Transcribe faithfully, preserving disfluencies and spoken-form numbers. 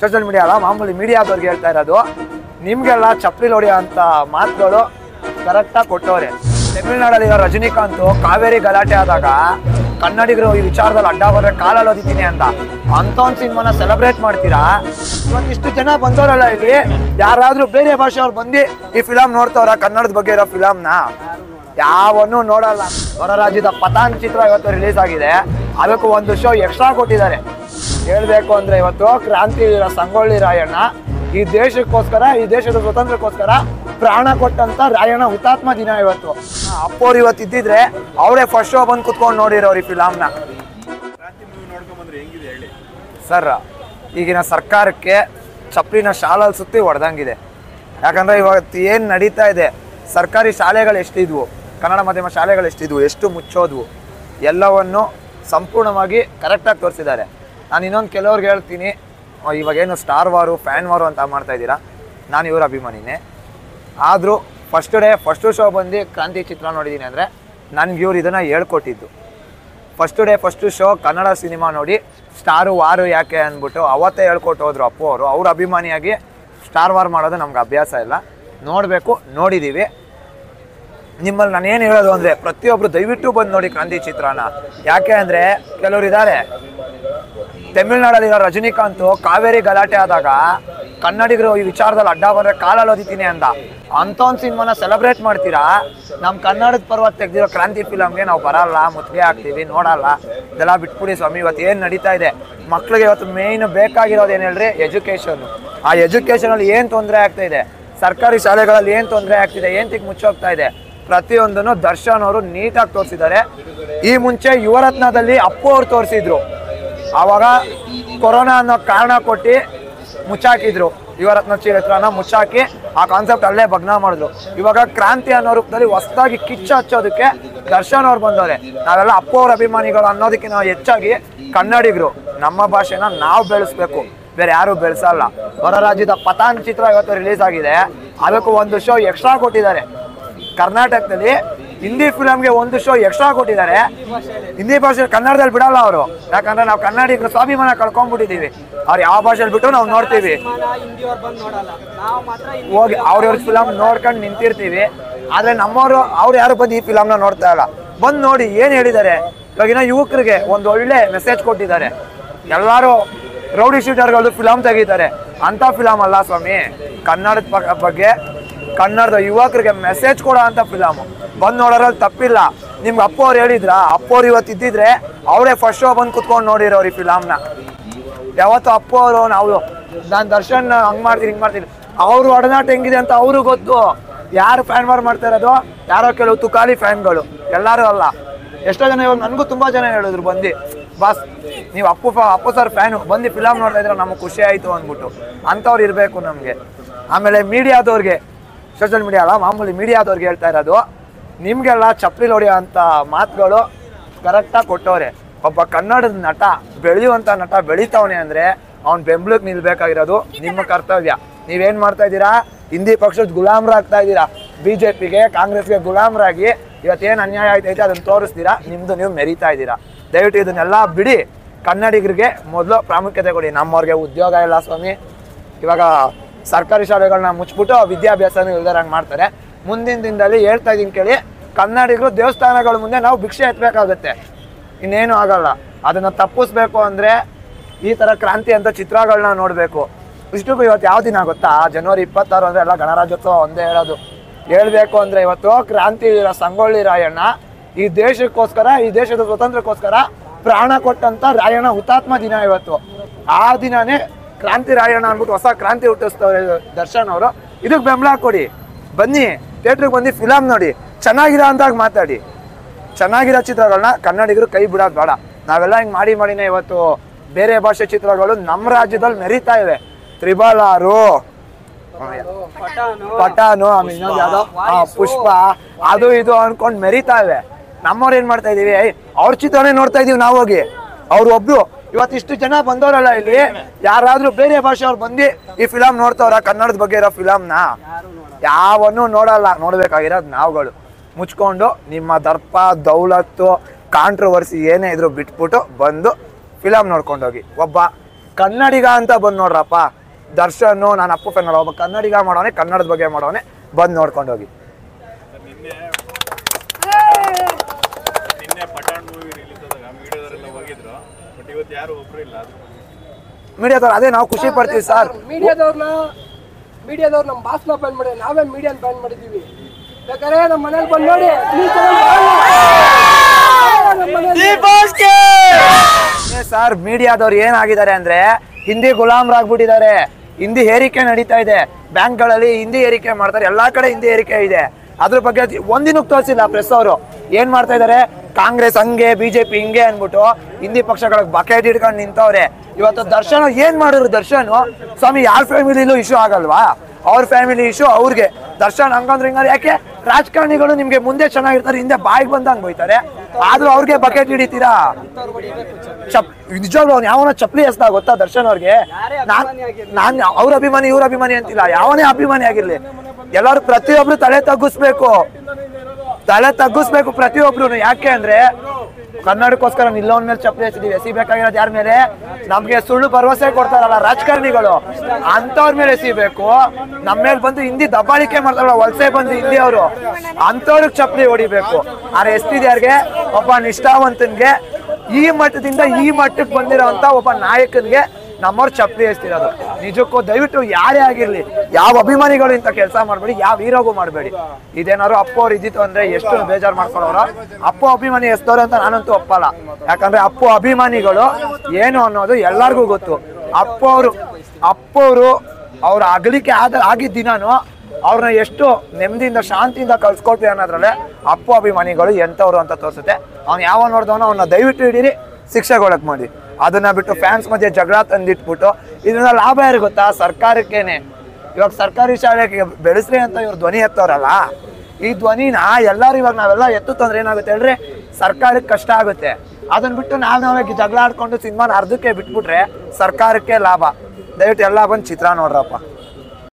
Social media ಅಲ್ಲ, ಮಾಮೂಲಿ ಮೀಡಿಯಾದವ್ರಿಗೆ ಹೇಳ್ತಾ ಇರೋದು, ನಿಮಗೆಲ್ಲ ಚಪ್ಪಲಿ ಹೊಡೆಯೋ ಅಂತ ಮಾತುಗಳು ಕರೆಕ್ಟಾಗಿ ಕೊಟ್ಟವ್ರೆ. ತಮಿಳ್ನಾಡಲ್ಲಿ ರಜನಿಕಾಂತ್ ಕಾವೇರಿ ಗಲಾಟೆ ಆದಾಗ ಕನ್ನಡಿಗರು ಈ ವಿಚಾರದಲ್ಲಿ ಅಡ್ಡ ಬಂದ್ರೆ ಕಾಲಲ್ಲಿ ಓದಿತೀನಿ ಅಂತ ಅಂತ ಒಂದು ಸಿನಿಮಾನ ಸೆಲೆಬ್ರೇಟ್ ಮಾಡ್ತೀರಾ. ಇವತ್ತಿಷ್ಟು ಜನ ಬಂದವರಲ್ಲ, ಇಲ್ಲಿ ಯಾರಾದ್ರೂ ಬೇರೆ ಭಾಷೆಯವ್ರು ಬಂದು ಈ ಫಿಲಮ್ ನೋಡ್ತವ್ರ? ಕನ್ನಡದ ಬಗ್ಗೆ ಇರೋ ಫಿಲಮ್ನ ಯಾವನ್ನೂ ನೋಡಲ್ಲ. ಹೊರ ರಾಜ್ಯದ ಪತಾನ್ ಚಿತ್ರ ಇವತ್ತು ರಿಲೀಸ್ ಆಗಿದೆ, ಅದಕ್ಕೂ ಒಂದು ಶೋ ಎಕ್ಸ್ಟ್ರಾ ಕೊಟ್ಟಿದ್ದಾರೆ. ಹೇಳ್ಬೇಕು ಅಂದ್ರೆ ಇವತ್ತು ಕ್ರಾಂತಿವೀರ ಸಂಗೊಳ್ಳಿ ರಾಯಣ್ಣ ಈ ದೇಶಕ್ಕೋಸ್ಕರ, ಈ ದೇಶದ ಸ್ವತಂತ್ರಕ್ಕೋಸ್ಕರ ಪ್ರಾಣ ಕೊಟ್ಟಂತ ರಾಯಣ್ಣ ಹುತಾತ್ಮ ದಿನ ಇವತ್ತು. ಅಪ್ಪೋರು ಇವತ್ತು ಇದ್ದಿದ್ರೆ ಅವರೇ ಫಸ್ಟ್ ಶೋ ಬಂದು ಕುತ್ಕೊಂಡು ನೋಡಿರೋರು ಈ ಫಿಲಮ್ನ. ಸರ್, ಈಗಿನ ಸರ್ಕಾರಕ್ಕೆ ಚಪ್ಪಲಿನ ಶಾಲಲ್ಲಿ ಸುತ್ತಿ ಹೊಡೆದಂಗಿದೆ. ಯಾಕಂದ್ರೆ ಇವತ್ತು ಏನು ನಡೀತಾ ಇದೆ, ಸರ್ಕಾರಿ ಶಾಲೆಗಳು ಎಷ್ಟಿದ್ವು, ಕನ್ನಡ ಮಾಧ್ಯಮ ಶಾಲೆಗಳು ಎಷ್ಟಿದ್ವು, ಎಷ್ಟು ಮುಚ್ಚೋದ್ವು, ಎಲ್ಲವನ್ನು ಸಂಪೂರ್ಣವಾಗಿ ಕರೆಕ್ಟಾಗಿ ತೋರಿಸಿದ್ದಾರೆ. ನಾನು ಇನ್ನೊಂದು ಕೆಲವ್ರಿಗೆ ಹೇಳ್ತೀನಿ, ಇವಾಗೇನು ಸ್ಟಾರ್ ವಾರು ಫ್ಯಾನ್ ವಾರು ಅಂತ ಮಾಡ್ತಾ ಇದ್ದೀರಾ, ನಾನು ಇವ್ರ ಅಭಿಮಾನಿನೇ. ಆದರೂ ಫಸ್ಟ್ ಡೇ ಫಸ್ಟು ಶೋ ಬಂದು ಕ್ರಾಂತಿ ಚಿತ್ರ ನೋಡಿದ್ದೀನಿ ಅಂದರೆ ನನಗೆ ಇವ್ರು ಇದನ್ನು ಹೇಳ್ಕೊಟ್ಟಿದ್ದು. First day first show Kannada cinema ನೋಡಿ ಸ್ಟಾರು ವಾರು ಯಾಕೆ ಅಂದ್ಬಿಟ್ಟು ಅವತ್ತೇ ಹೇಳ್ಕೊಟ್ಟು ಹೋದ್ರು ಅಪ್ಪು ಅವರು. ಅವ್ರ ಅಭಿಮಾನಿಯಾಗಿ ಸ್ಟಾರ್ ವಾರ್ ಮಾಡೋದು ನಮ್ಗೆ ಅಭ್ಯಾಸ ಇಲ್ಲ, ನೋಡಬೇಕು, ನೋಡಿದ್ದೀವಿ. ನಿಮ್ಮಲ್ಲಿ ನಾನು ಏನು ಹೇಳೋದು ಅಂದರೆ, ಪ್ರತಿಯೊಬ್ಬರು ದಯವಿಟ್ಟು ಬಂದು ನೋಡಿ ಕ್ರಾಂತಿ ಚಿತ್ರನ. ಯಾಕೆ ಅಂದರೆ ಕೆಲವರು ಇದ್ದಾರೆ, ತಮಿಳ್ನಾಡಲ್ಲಿರೋ ರಜನಿಕಾಂತ್ ಕಾವೇರಿ ಗಲಾಟೆ ಆದಾಗ ಕನ್ನಡಿಗರು ಈ ವಿಚಾರದಲ್ಲಿ ಅಡ್ಡ ಬಂದ್ರೆ ಕಾಲಲ್ಲಿ ಓದಿತೀನಿ ಅಂತ ಅಂತ ಒಂದು ಸಿನಿಮಾನ ಸೆಲೆಬ್ರೇಟ್ ಮಾಡ್ತೀರಾ. ನಮ್ಮ ಕನ್ನಡದ ಪರ್ವತ ತೆಗೆದಿರೋ ಕ್ರಾಂತಿ ಫಿಲಮ್ಗೆ ನಾವು ಬರಲ್ಲ, ಮುತ್ತಿಗೆ ಹಾಕ್ತೀವಿ, ನೋಡಲ್ಲ, ಇದೆಲ್ಲ ಬಿಟ್ಬಿಡಿ ಸ್ವಾಮಿ. ಇವತ್ತು ಏನು ನಡೀತಾ ಇದೆ, ಮಕ್ಳಿಗೆ ಇವತ್ತು ಮೇಯ್ನ್ ಬೇಕಾಗಿರೋದು ಏನು ಹೇಳ್ರಿ, ಎಜುಕೇಷನ್ನು. ಆ ಎಜುಕೇಷನಲ್ಲಿ ಏನು ತೊಂದರೆ ಆಗ್ತಾ ಇದೆ, ಸರ್ಕಾರಿ ಶಾಲೆಗಳಲ್ಲಿ ಏನು ತೊಂದರೆ ಆಗ್ತಿದೆ, ಏನು ತಿಕ್ ಮುಚ್ಚೋಗ್ತಾ ಇದೆ, ಪ್ರತಿಯೊಂದನ್ನು ದರ್ಶನ್ ಅವರು ನೀಟಾಗಿ ತೋರಿಸಿದ್ದಾರೆ. ಈ ಮುಂಚೆ ಯುವರತ್ನದಲ್ಲಿ ಅಪ್ಪು ಅವ್ರು ತೋರಿಸಿದ್ರು, ಆವಾಗ ಕೊರೋನಾ ಅನ್ನೋ ಕಾರಣ ಕೊಟ್ಟು ಮುಚ್ಚಾಕಿದ್ರು, ಯುವರತ್ನ ಚರಿತ್ರನ ಮುಚ್ಚಾಕಿ ಆ ಕಾನ್ಸೆಪ್ಟ್ ಅಲ್ಲೇ ಭಗ್ನ ಮಾಡಿದ್ರು. ಇವಾಗ ಕ್ರಾಂತಿ ಅನ್ನೋ ರೂಪದಲ್ಲಿ ಹೊಸದಾಗಿ ಕಿಚ್ಚ ಹಚ್ಚೋದಕ್ಕೆ ದರ್ಶನ್ ಅವ್ರು ಬಂದವ್ರೆ. ನಾವೆಲ್ಲ ಅಪ್ಪು ಅವ್ರ ಅಭಿಮಾನಿಗಳು ಅನ್ನೋದಕ್ಕೆ ನಾವು ಹೆಚ್ಚಾಗಿ ಕನ್ನಡಿಗರು ನಮ್ಮ ಭಾಷೆನ ನಾವು ಬೆಳೆಸ್ಬೇಕು, ಬೇರೆ ಯಾರು ಬೆಳೆಸಲ್ಲ. ಹೊರ ರಾಜ್ಯದ ಪತಾನ್ ಚಿತ್ರ ಇವತ್ತು ರಿಲೀಸ್ ಆಗಿದೆ, ಅದಕ್ಕೂ ಒಂದು ಶೋ ಎಕ್ಸ್ಟ್ರಾ ಕೊಟ್ಟಿದ್ದಾರೆ. ಕರ್ನಾಟಕದಲ್ಲಿ ಹಿಂದಿ ಫಿಲಮ್ಗೆ ಒಂದು ಶೋ ಎಕ್ಸ್ಟ್ರಾ ಕೊಟ್ಟಿದ್ದಾರೆ. ಹಿಂದಿ ಭಾಷೆ ಕನ್ನಡದಲ್ಲಿ ಬಿಡಲ್ಲ ಅವರು, ಯಾಕಂದ್ರೆ ನಾವು ಕನ್ನಡಿಗರು ಸ್ವಾಭಿಮಾನ ಕಳ್ಕೊಂಡ್ಬಿಟ್ಟಿದ್ದೀವಿ. ಅವ್ರು ಯಾವ ಭಾಷೆಯಲ್ಲಿ ಬಿಟ್ಟು ನಾವು ನೋಡ್ತೀವಿ, ಹೋಗಿ ಅವ್ರವ್ರ ಫಿಲಮ್ ನೋಡ್ಕೊಂಡು ನಿಂತಿರ್ತೀವಿ. ಆದ್ರೆ ನಮ್ಮವರು ಅವ್ರು ಯಾರು ಬಂದು ಈ ಫಿಲಮ್ನ ನೋಡ್ತಾ ಇಲ್ಲ. ಬಂದು ನೋಡಿ ಏನು ಹೇಳಿದ್ದಾರೆ. ಇವಾಗಿನ ಯುವಕರಿಗೆ ಒಂದು ಒಳ್ಳೆ ಮೆಸೇಜ್ ಕೊಟ್ಟಿದ್ದಾರೆ. ಎಲ್ಲರೂ ರೌಡಿ ಶೂಟರ್ಗಳು ಫಿಲಮ್ ತೆಗಿತಾರೆ, ಅಂತ ಫಿಲಮ್ ಅಲ್ಲ ಸ್ವಾಮಿ. ಕನ್ನಡದ ಬಗ್ಗೆ, ಕನ್ನಡದ ಯುವಕರಿಗೆ ಮೆಸೇಜ್ ಕೊಡೋ ಅಂತ ಫಿಲಮು. ಬಂದು ನೋಡೋರಲ್ಲಿ ತಪ್ಪಿಲ್ಲ. ನಿಮ್ಗೆ ಅಪ್ಪು ಅವ್ರು ಹೇಳಿದ್ರ, ಅಪ್ಪು ಅವ್ರು ಇವತ್ತು ಇದ್ದಿದ್ರೆ ಅವರೇ ಫಸ್ಟ್ ಶೋ ಬಂದು ಕುತ್ಕೊಂಡು ನೋಡಿರೋರು ಈ ಫಿಲಮ್ನ. ಯಾವತ್ತು ಅಪ್ಪು ಅವರು ನಾವು ನಾನು ದರ್ಶನ್ ಹಂಗೆ ಮಾಡ್ತೀನಿ ಹಿಂಗೆ ಮಾಡ್ತೀನಿ, ಅವರು ಒಡನಾಟ ಹೆಂಗಿದೆ ಅಂತ ಅವರು ಗೊತ್ತು. ಯಾರು ಫ್ಯಾನ್ ವಾರ್ ಮಾಡ್ತಾ ಇರೋದು, ಯಾರೋ ಕೆಲವು ತುಕಾಲಿ ಫ್ಯಾನ್ಗಳು, ಎಲ್ಲರೂ ಅಲ್ಲ. ಎಷ್ಟೋ ಜನ ಇವಾಗ ನನಗೂ ತುಂಬ ಜನ ಹೇಳಿದ್ರು ಬಂದು, ಬಾಸ್ ನೀವು ಅಪ್ಪು ಅಪ್ಪು ಸರ್ ಫ್ಯಾನು, ಬಂದು ಫಿಲಮ್ ನೋಡ್ತಾ ಇದ್ರೆ ನಮಗೆ ಖುಷಿ ಆಯಿತು ಅಂದ್ಬಿಟ್ಟು. ಅಂಥವ್ರು ಇರಬೇಕು ನಮಗೆ. ಆಮೇಲೆ ಮೀಡಿಯಾದವ್ರಿಗೆ, ಸೋಷಿಯಲ್ ಮೀಡಿಯಾ ಅಲ್ಲ, ಮಾಮೂಲಿ ಮೀಡಿಯಾದವ್ರಿಗೆ ಹೇಳ್ತಾ ಇರೋದು, ನಿಮಗೆಲ್ಲ ಚಪ್ಪಲಿ ಹೊಡೆಯೋ ಅಂಥ ಮಾತುಗಳು ಕರೆಕ್ಟಾಗಿ ಕೊಟ್ಟವ್ರೆ. ಒಬ್ಬ ಕನ್ನಡದ ನಟ, ಬೆಳೆಯುವಂಥ ನಟ ಬೆಳೀತಾವನೆ ಅಂದರೆ ಅವ್ನು ಬೆಂಬಲಕ್ಕೆ ನಿಲ್ಬೇಕಾಗಿರೋದು ನಿಮ್ಮ ಕರ್ತವ್ಯ. ನೀವೇನು ಮಾಡ್ತಾ ಇದ್ದೀರಾ, ಹಿಂದಿ ಪಕ್ಷದ ಗುಲಾಮ್ರಾಗ್ತಾ ಇದ್ದೀರಾ, ಬಿ ಜೆ ಪಿಗೆ ಕಾಂಗ್ರೆಸ್ಗೆ ಗುಲಾಮ್ರಾಗಿ ಇವತ್ತೇನು ಅನ್ಯಾಯ ಆಯ್ತೈತೆ ಅದನ್ನು ತೋರಿಸ್ತೀರಾ, ನಿಮ್ಮದು ನೀವು ಮೆರೀತಾ ಇದ್ದೀರಾ. ದಯವಿಟ್ಟು ಇದನ್ನೆಲ್ಲ ಬಿಡಿ, ಕನ್ನಡಿಗರಿಗೆ ಮೊದಲು ಪ್ರಾಮುಖ್ಯತೆ ಕೊಡಿ. ನಮ್ಮವ್ರಿಗೆ ಉದ್ಯೋಗ ಇಲ್ಲ ಸ್ವಾಮಿ. ಇವಾಗ ಸರ್ಕಾರಿ ಶಾಲೆಗಳನ್ನ ಮುಚ್ಚಿಬಿಟ್ಟು ವಿದ್ಯಾಭ್ಯಾಸನೂ ಇಲ್ದಾರಂಗೆ ಮಾಡ್ತಾರೆ. ಮುಂದಿನ ದಿನದಲ್ಲಿ ಹೇಳ್ತಾ ಇದ್ದೀನಿ ಕೇಳಿ, ಕನ್ನಡಿಗರು ದೇವಸ್ಥಾನಗಳ ಮುಂದೆ ನಾವು ಭಿಕ್ಷೆ ಎತ್ತಬೇಕಾಗುತ್ತೆ, ಇನ್ನೇನು ಆಗಲ್ಲ. ಅದನ್ನು ತಪ್ಪಿಸ್ಬೇಕು ಅಂದರೆ ಈ ಥರ ಕ್ರಾಂತಿ ಅಂತ ಚಿತ್ರಗಳನ್ನ ನೋಡಬೇಕು. ಇಷ್ಟಕ್ಕೂ ಇವತ್ತು ಯಾವ ದಿನ ಗೊತ್ತಾ, ಜನವರಿ ಇಪ್ಪತ್ತಾರು ಅಂದರೆ ಎಲ್ಲ ಗಣರಾಜ್ಯೋತ್ಸವ ಒಂದೇ ಹೇಳೋದು. ಹೇಳಬೇಕು ಅಂದರೆ ಇವತ್ತು ಕ್ರಾಂತಿವೀರ ಸಂಗೊಳ್ಳಿ ರಾಯಣ್ಣ ಈ ದೇಶಕ್ಕೋಸ್ಕರ, ಈ ದೇಶದ ಸ್ವತಂತ್ರಕ್ಕೋಸ್ಕರ ಪ್ರಾಣ ಕೊಟ್ಟಂತ ರಾಯಣ್ಣ ಹುತಾತ್ಮ ದಿನ ಇವತ್ತು. ಆ ದಿನನೇ ಕ್ರಾಂತಿ ರಾಯಣ್ಣ ಅಂದ್ಬಿಟ್ಟು ಹೊಸ ಕ್ರಾಂತಿ ಹುಟ್ಟಿಸ್ತವ್ರೆ ದರ್ಶನ್ ಅವರು. ಇದಕ್ಕೆ ಬೆಂಬಲ ಕೊಡಿ, ಬನ್ನಿ ಥಿಯೇಟ್ರಿಗೆ ಬಂದು ಫಿಲಮ್ ನೋಡಿ, ಚೆನ್ನಾಗಿರೋ ಅಂದಾಗ ಮಾತಾಡಿ. ಚೆನ್ನಾಗಿರೋ ಚಿತ್ರಗಳನ್ನ ಕನ್ನಡಿಗರು ಕೈ ಬಿಡೋದು ಬೇಡ. ನಾವೆಲ್ಲ ಹಿಂಗೆ ಮಾಡಿ ಮಾಡಿನೇ ಇವತ್ತು ಬೇರೆ ಭಾಷೆ ಚಿತ್ರಗಳು ನಮ್ಮ ರಾಜ್ಯದಲ್ಲಿ ಮೆರೀತಾ ಇವೆ. ತ್ರಿಬಲ್ ಆರು, ಪಠಾನು, ಆಮೇಲೆ ಇನ್ನೊಂದು ಯಾವುದೋ ಪುಷ್ಪ, ಅದು ಇದು ಅನ್ಕೊಂಡು ಮೆರೀತಾ ಇವೆ. ನಮ್ಮವ್ರು ಏನು ಮಾಡ್ತಾ ಇದೀವಿ, ಅವ್ರ ಚಿತ್ರನೇ ನೋಡ್ತಾ ಇದೀವಿ ನಾವು ಹೋಗಿ. ಅವ್ರು ಒಬ್ರು ಇವತ್ತು ಇಷ್ಟು ಜನ ಬಂದವರಲ್ಲ, ಇಲ್ಲಿ ಯಾರಾದ್ರೂ ಬೇರೆ ಭಾಷೆಯವ್ರು ಬಂದು ಈ ಫಿಲಮ್ ನೋಡ್ತವ್ರ? ಕನ್ನಡದ ಬಗ್ಗೆ ಇರೋ ಫಿಲಮ್ನ ಯಾವನ್ನೂ ನೋಡಲ್ಲ. ನೋಡ್ಬೇಕಾಗಿರೋದು ನಾವುಗಳು. ಮುಚ್ಕೊಂಡು ನಿಮ್ಮ ದರ್ಪ, ದೌಲತ್ತು, ಕಾಂಟ್ರವರ್ಸಿ ಏನೇ ಇದ್ರು ಬಿಟ್ಬಿಟ್ಟು ಬಂದು ಫಿಲಮ್ ನೋಡ್ಕೊಂಡೋಗಿ. ಒಬ್ಬ ಕನ್ನಡಿಗ ಅಂತ ಬಂದು ನೋಡ್ರಪ್ಪ. ದರ್ಶನ್ ನಾನು ಅಪ್ಪು ಫ್ಯಾನ್ ಅಲ್ಲ, ಒಬ್ಬ ಕನ್ನಡಿಗ ಮಾಡೋನೆ, ಕನ್ನಡದ ಬಗ್ಗೆ ಮಾಡೋನೆ, ಬಂದು ನೋಡ್ಕೊಂಡು ಹೋಗಿ. ಮೀಡಿಯಾದವ್ರು ಅದೇ ನಾವು ಖುಷಿ ಪಡ್ತೀವಿ ಸರ್. ಮೀಡಿಯಾದವ್ರನ್ನ ಮೀಡಿಯಾದವ್ರು ನಮ್ಮ ಬಾಸ್ನ ಬ್ಯಾನ್ ಮಾಡಿ, ನಾವೇ ಮೀಡಿಯಾನ ಬ್ಯಾನ್ ಮಾಡಿದ್ದೀವಿ. ಬೇಕಾದ್ರೆ ನಮ್ಮ ಮನೇಲಿ ಬಂದು ನೋಡಿ. ಸರ್ ಮೀಡಿಯಾದವ್ರು ಏನಾಗಿದ್ದಾರೆ ಅಂದ್ರೆ ಹಿಂದಿ ಗುಲಾಮ್ರಾಗ್ಬಿಟ್ಟಿದ್ದಾರೆ. ಹಿಂದಿ ಏರಿಕೆ ನಡೀತಾ ಇದೆ, ಬ್ಯಾಂಕ್ಗಳಲ್ಲಿ ಹಿಂದಿ ಏರಿಕೆ ಮಾಡ್ತಾರೆ, ಎಲ್ಲಾ ಕಡೆ ಹಿಂದಿ ಏರಿಕೆ ಇದೆ. ಅದ್ರ ಬಗ್ಗೆ ಒಂದಿನಕ್ಕೆ ತೋರಿಸಿಲ್ಲ ಪ್ರೆಸ್ ಅವರು. ಏನ್ ಮಾಡ್ತಾ ಇದಾರೆ, ಕಾಂಗ್ರೆಸ್ ಹಂಗೆ ಬಿಜೆಪಿ ಹಿಂಗೆ ಅನ್ಬಿಟ್ಟು ಹಿಂದಿ ಪಕ್ಷಗಳಿಗೆ ಬಕೆಟ್ ಹಿಡ್ಕೊಂಡು ನಿಂತವ್ರೆ. ಇವತ್ತು ದರ್ಶನ್ ಏನ್ ಮಾಡಿದ್ರು, ದರ್ಶನ್ ಸ್ವಾಮಿ ಯಾರ ಫ್ಯಾಮಿಲಿಲೂ ಇಶ್ಯೂ ಆಗಲ್ವಾ? ಅವ್ರ ಫ್ಯಾಮಿಲಿ ಇಶ್ಯೂ ಅವ್ರಿಗೆ. ದರ್ಶನ್ ಹಂಗಂದ್ರೆ ಹಿಂಗಂದ್ರೆ ಯಾಕೆ? ರಾಜಕಾರಣಿಗಳು ನಿಮ್ಗೆ ಮುಂದೆ ಚೆನ್ನಾಗಿರ್ತಾರೆ, ಹಿಂದೆ ಬಾಯಿಗೆ ಬಂದಂಗ್ ಹೋಯ್ತಾರೆ, ಆದ್ರೂ ಅವ್ರಿಗೆ ಬಕೆಟ್ ಹಿಡಿತೀರಾ? ಚಪ್ ನಿಜವಾಗ್ಲು ಅವ್ನು ಯಾವನ ಚಪ್ಪಲಿ ಎಸ್ದ ಗೊತ್ತಾ ದರ್ಶನ್ ಅವ್ರಿಗೆ? ನಾನ್ ನಾನ್ ಅವ್ರ ಅಭಿಮಾನಿ ಇವ್ರ ಅಭಿಮಾನಿ ಅಂತಿಲ್ಲ, ಯಾವನೇ ಅಭಿಮಾನಿ ಆಗಿರ್ಲಿ, ಎಲ್ಲಾರು ಪ್ರತಿಯೊಬ್ರು ತಲೆ ತಗ್ಗಿಸ್ಬೇಕು, ತಲೆ ತಗ್ಗಿಸ್ಬೇಕು ಪ್ರತಿಯೊಬ್ರು. ಯಾಕೆ ಅಂದ್ರೆ ಕನ್ನಡಕ್ಕೋಸ್ಕರ ನಿಲ್ಲೋನ್ ಮೇಲೆ ಚಪ್ಪಲಿ ಎಸಿದೀವಿ. ಎಸಿಬೇಕಾಗಿರೋದು ಯಾರ ಮೇಲೆ? ನಮ್ಗೆ ಸುಳ್ಳು ಭರವಸೆ ಕೊಡ್ತಾರಲ್ಲ ರಾಜಕಾರಣಿಗಳು, ಅಂತವ್ರ ಮೇಲೆ ಎಸಿಬೇಕು. ನಮ್ಮ ಮೇಲೆ ಬಂದು ಹಿಂದಿ ದಬ್ಬಾಳಿಕೆ ಮಾಡ್ತಾರಲ್ಲ ವಲಸೆ ಬಂದು ಹಿಂದಿ ಅವರು, ಅಂತವ್ರಿಗೆ ಚಪ್ಪಲಿ ಹೊಡಿಬೇಕು. ಆದ್ರೆ ಎಸ್ತಿದ್ ಯಾರಿಗೆ? ಒಬ್ಬ ನಿಷ್ಠಾವಂತನ್ಗೆ, ಈ ಮಟ್ಟದಿಂದ ಈ ಮಟ್ಟಕ್ಕೆ ಬಂದಿರೋಂತ ಒಬ್ಬ ನಾಯಕನ್ಗೆ ನಮ್ಮವ್ರು ಚಪ್ಪಲಿ ಎಸ್ತಿರೋದು. ನಿಜಕ್ಕೂ ದಯವಿಟ್ಟು ಯಾರೇ ಆಗಿರ್ಲಿ, ಯಾವ ಅಭಿಮಾನಿಗಳು ಇಂಥ ಕೆಲಸ ಮಾಡಬೇಡಿ, ಯಾವ ಹೀರೋಗೂ ಮಾಡಬೇಡಿ. ಇದೇನಾದ್ರು ಅಪ್ಪು ಅವ್ರು ಇದ್ದಿತ್ತು ಅಂದ್ರೆ ಎಷ್ಟು ಬೇಜಾರು ಮಾಡ್ಕೊಳ್ಳೋರು. ಅಪ್ಪು ಅಭಿಮಾನಿ ಎಸ್ತವ್ರೆ ಅಂತ ನಾನಂತೂ ಒಪ್ಪಲ್ಲ. ಯಾಕಂದ್ರೆ ಅಪ್ಪು ಅಭಿಮಾನಿಗಳು ಏನು ಅನ್ನೋದು ಎಲ್ಲರಿಗೂ ಗೊತ್ತು. ಅಪ್ಪು ಅವರು ಅಪ್ಪು ಅವರು ಅವ್ರ ಅಗಲಿಕೆ ಆದ ಆಗಿದ್ದ ದಿನಾನು ಅವ್ರನ್ನ ಎಷ್ಟು ನೆಮ್ಮದಿಯಿಂದ ಶಾಂತಿಯಿಂದ ಕಳ್ಸ್ಕೊಟ್ವಿ ಅನ್ನೋದ್ರಲ್ಲೇ ಅಪ್ಪು ಅಭಿಮಾನಿಗಳು ಎಂಥವ್ರು ಅಂತ ತೋರಿಸುತ್ತೆ. ಅವ್ನು ಯಾವ ನೋಡ್ದವನು ಅವನ್ನ ದಯವಿಟ್ಟು ಹಿಡೀರಿ, ಶಿಕ್ಷೆಗೊಳಕ್ ಮಾಡಿ. ಅದನ್ನ ಬಿಟ್ಟು ಫ್ಯಾನ್ಸ್ ಮಧ್ಯೆ ಜಗಳ ತಂದಿಟ್ಬಿಟ್ಟು ಇದನ್ನ ಲಾಭ ಯಾರು ಗೊತ್ತಾ? ಸರ್ಕಾರಕ್ಕೇನೆ. ಇವಾಗ ಸರ್ಕಾರಿ ಶಾಲೆಗೆ ಬೆಳೆಸ್ರಿ ಅಂತ ಇವ್ರು ಧ್ವನಿ ಎತ್ತವ್ರಲ್ಲ, ಈ ಧ್ವನಿನ ಎಲ್ಲರೂ ಇವಾಗ ನಾವೆಲ್ಲ ಎತ್ತು ತಂದ್ರೆ ಏನಾಗುತ್ತೆ ಹೇಳ್ರಿ? ಸರ್ಕಾರಕ್ಕೆ ಕಷ್ಟ ಆಗುತ್ತೆ. ಅದನ್ನ ಬಿಟ್ಟು ನಾವ್ ನಾವೇ ಜಗಳ ಆಡ್ಕೊಂಡು ಸಿನಿಮಾನ ಅರ್ಧಕ್ಕೆ ಬಿಟ್ಬಿಟ್ರೆ ಸರ್ಕಾರಕ್ಕೆ ಲಾಭ. ದಯವಿಟ್ಟು ಎಲ್ಲ ಬಂದು ಚಿತ್ರ ನೋಡ್ರಪ್ಪ.